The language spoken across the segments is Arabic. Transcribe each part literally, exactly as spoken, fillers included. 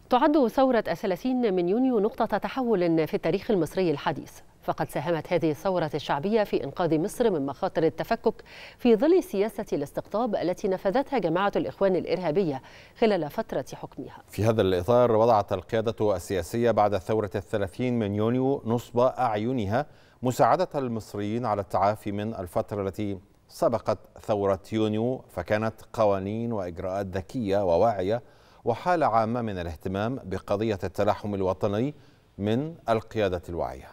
تعد ثورة الثلاثين من يونيو نقطة تحول في التاريخ المصري الحديث، فقد ساهمت هذه الثورة الشعبية في إنقاذ مصر من مخاطر التفكك في ظل سياسة الاستقطاب التي نفذتها جماعة الإخوان الإرهابية خلال فترة حكمها. في هذا الإطار وضعت القيادة السياسية بعد ثورة الثلاثين من يونيو نصب أعينها مساعدة المصريين على التعافي من الفترة التي سبقت ثورة يونيو، فكانت قوانين وإجراءات ذكية وواعية وحالة عامة من الاهتمام بقضية التلاحم الوطني من القيادة الواعية.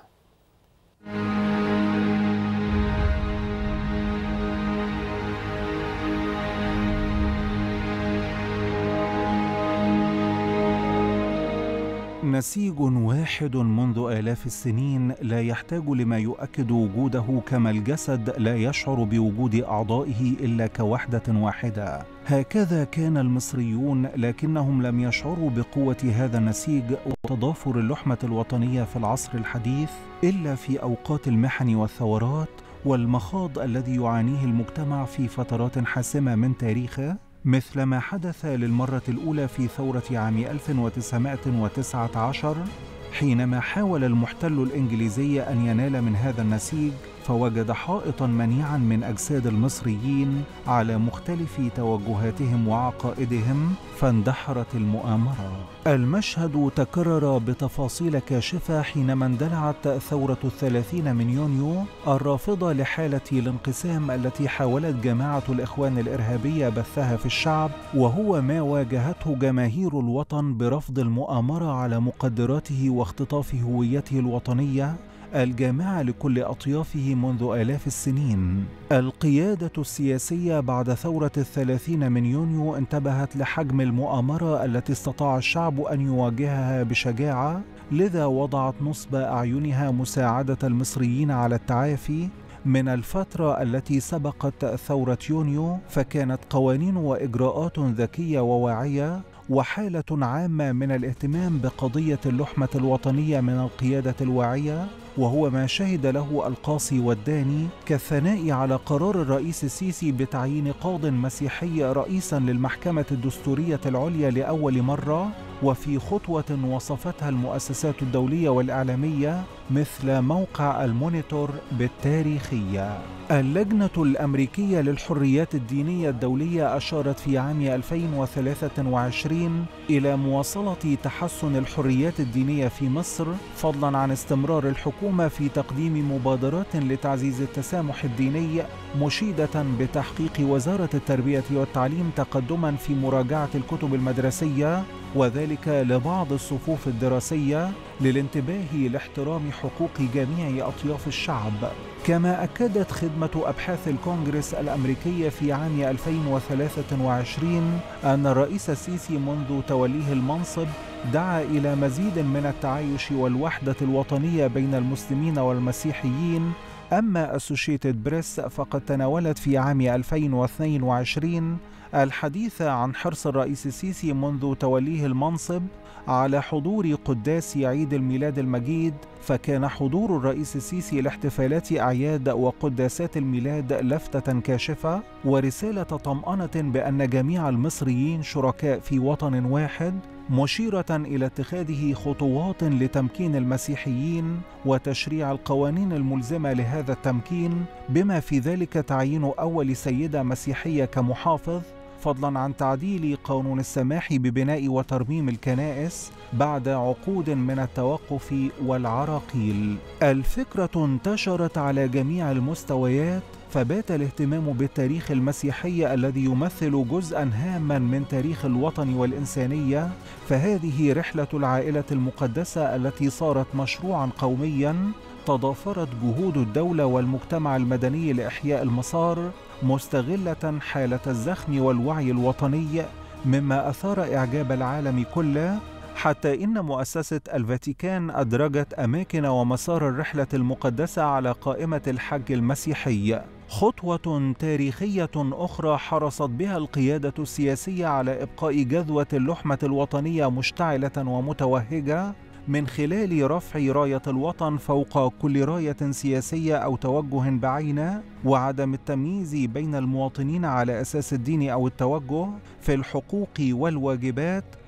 نسيج واحد منذ آلاف السنين لا يحتاج لما يؤكد وجوده، كما الجسد لا يشعر بوجود أعضائه إلا كوحدة واحدة. هكذا كان المصريون، لكنهم لم يشعروا بقوة هذا النسيج وتضافر اللحمة الوطنية في العصر الحديث إلا في أوقات المحن والثورات والمخاض الذي يعانيه المجتمع في فترات حاسمة من تاريخه، مثل ما حدث للمرة الأولى في ثورة عام ألف وتسعمائة وتسعة عشر، حينما حاول المحتل الإنجليزي أن ينال من هذا النسيج فوجد حائطا منيعا من أجساد المصريين على مختلف توجهاتهم وعقائدهم، فاندحرت المؤامرة. المشهد تكرر بتفاصيل كاشفة حينما اندلعت ثورة الثلاثين من يونيو الرافضة لحالة الانقسام التي حاولت جماعة الإخوان الإرهابية بثها في الشعب، وهو ما واجهته جماهير الوطن برفض المؤامرة على مقدراته واختطاف هويته الوطنية الجامعة لكل أطيافه منذ آلاف السنين. القيادة السياسية بعد ثورة الثلاثين من يونيو انتبهت لحجم المؤامرة التي استطاع الشعب أن يواجهها بشجاعة، لذا وضعت نصب أعينها مساعدة المصريين على التعافي من الفترة التي سبقت ثورة يونيو، فكانت قوانين وإجراءات ذكية وواعية وحالة عامة من الاهتمام بقضية اللحمة الوطنية من القيادة الواعية، وهو ما شهد له القاصي والداني، كالثناء على قرار الرئيس السيسي بتعيين قاض مسيحي رئيسا للمحكمة الدستورية العليا لأول مرة، وفي خطوة وصفتها المؤسسات الدولية والإعلامية مثل موقع المونيتور بالتاريخية. اللجنة الأمريكية للحريات الدينية الدولية أشارت في عام ألفين وثلاثة وعشرين إلى مواصلة تحسن الحريات الدينية في مصر، فضلا عن استمرار الحكومة في تقديم مبادرات لتعزيز التسامح الديني، مشيدة بتحقيق وزارة التربية والتعليم تقدما في مراجعة الكتب المدرسية، وذلك لبعض الصفوف الدراسية للانتباه لاحترام حقوق جميع أطياف الشعب. كما أكدت خدمة أبحاث الكونغرس الأمريكية في عام ألفين وثلاثة وعشرين أن الرئيس السيسي منذ توليه المنصب دعا إلى مزيد من التعايش والوحدة الوطنية بين المسلمين والمسيحيين. أما أسوشيتد بريس فقد تناولت في عام ألفين واثنين وعشرين الحديث عن حرص الرئيس السيسي منذ توليه المنصب على حضور قداس عيد الميلاد المجيد، فكان حضور الرئيس السيسي لاحتفالات أعياد وقداسات الميلاد لفتة كاشفة ورسالة طمأنة بأن جميع المصريين شركاء في وطن واحد، مشيرة إلى اتخاذه خطوات لتمكين المسيحيين وتشريع القوانين الملزمة لهذا التمكين، بما في ذلك تعيين أول سيدة مسيحية كمحافظ، فضلا عن تعديل قانون السماح ببناء وترميم الكنائس بعد عقود من التوقف والعراقيل. الفكرة انتشرت على جميع المستويات، فبات الاهتمام بالتاريخ المسيحي الذي يمثل جزءا هاما من تاريخ الوطن والإنسانية، فهذه رحلة العائلة المقدسة التي صارت مشروعا قوميا تضافرت جهود الدولة والمجتمع المدني لإحياء المسار، مستغلة حالة الزخم والوعي الوطني، مما أثار إعجاب العالم كله، حتى إن مؤسسة الفاتيكان أدرجت أماكن ومسار الرحلة المقدسة على قائمة الحج المسيحي. خطوة تاريخية أخرى حرصت بها القيادة السياسية على إبقاء جذوة اللحمة الوطنية مشتعلة ومتوهجة من خلال رفع راية الوطن فوق كل راية سياسية أو توجه بعينه، وعدم التمييز بين المواطنين على أساس الدين أو التوجه في الحقوق والواجبات،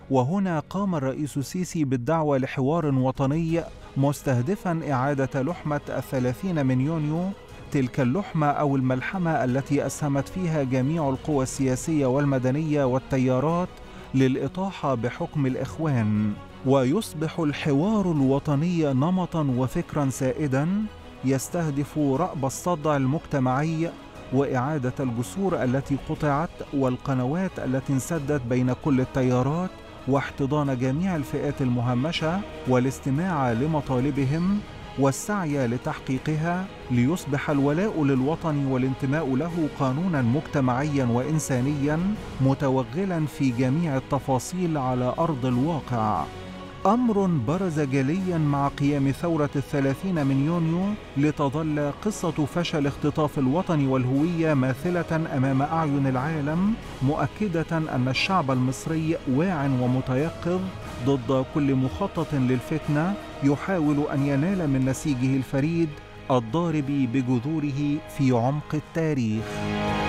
وهنا قام الرئيس السيسي بالدعوة لحوار وطني مستهدفا إعادة لحمة الثلاثين من يونيو، تلك اللحمة أو الملحمة التي أسهمت فيها جميع القوى السياسية والمدنية والتيارات للإطاحة بحكم الإخوان، ويصبح الحوار الوطني نمطا وفكرا سائدا يستهدف رأب الصدع المجتمعي وإعادة الجسور التي قطعت والقنوات التي انسدت بين كل التيارات، واحتضان جميع الفئات المهمشة والاستماع لمطالبهم والسعي لتحقيقها، ليصبح الولاء للوطن والانتماء له قانونا مجتمعيا وإنسانيا متوغلا في جميع التفاصيل على أرض الواقع. أمر برز جليا مع قيام ثورة الثلاثين من يونيو لتظل قصة فشل اختطاف الوطن والهوية ماثلة أمام أعين العالم، مؤكدة أن الشعب المصري واع ومتيقظ ضد كل مخطط للفتنة يحاول أن ينال من نسيجه الفريد الضارب بجذوره في عمق التاريخ.